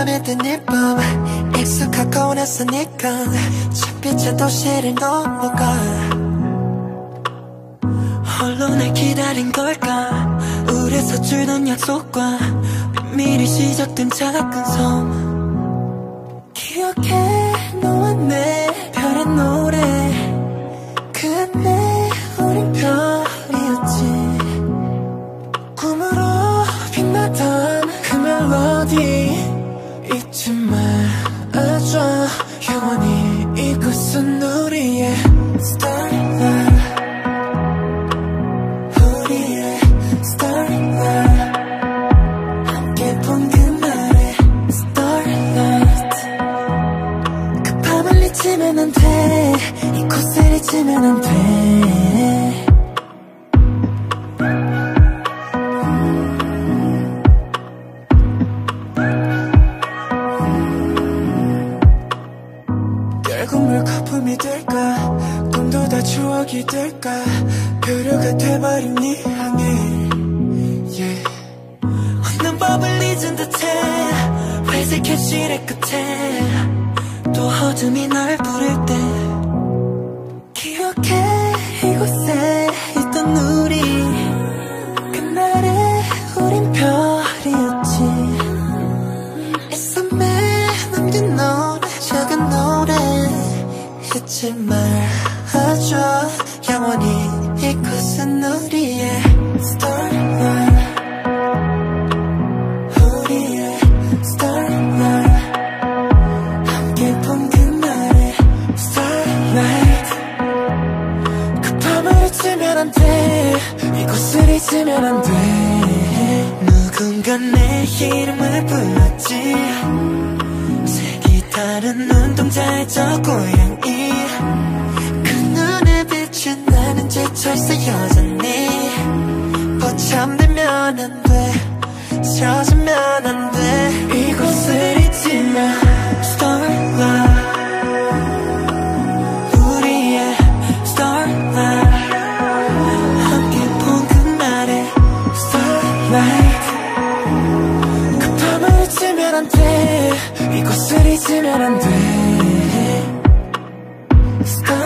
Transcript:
보내던 일밤 익숙하고 낯서니까 햇빛의 도시를 넘어가 홀로 날 기다린 걸까 우리 서툴던 약속과 비밀이 시작된 작은 섬 기억해 너와 내 별의 노래 그때 우린 별이었지 꿈으로 빛나던 그 멜로디 잊지 말아줘 영원히 이곳은 우리의 Starlight 우리의 Starlight 함께 본 그날의 Starlight 그 밤을 잊으면 안 돼 이곳을 잊으면 안 돼 결국 물 거품이 될까 꿈도 다 추억이 될까 표류가 돼버린 네 향해 yeah. 없는 법을 잊은 듯해 회색 현실의 끝에 또 어둠이 날 부를 때 기억해 이곳에 있던 우리 그날에 우린 별이었지 이 섬에 남긴 노래 작은 노래 잊지 말아줘 영원히 이곳은 우리의 Starlight 우리의 Starlight 함께 본 그날의 Starlight 그 밤을 잊으면 안 돼 이곳을 잊으면 안 돼 누군가 내 이름을 불렀지 색이 다른 눈동자의 저 고양이 그 눈에 비친 나는 지쳐있어 여전히 뻗잠들면 안 돼 젖으면 안 돼 이곳을 잊지 마 Starlight 우리의 Starlight 함께 본 그날의 Starlight 그 밤을 잊으면 안 돼 이곳을 잊으면 안 돼 Starlight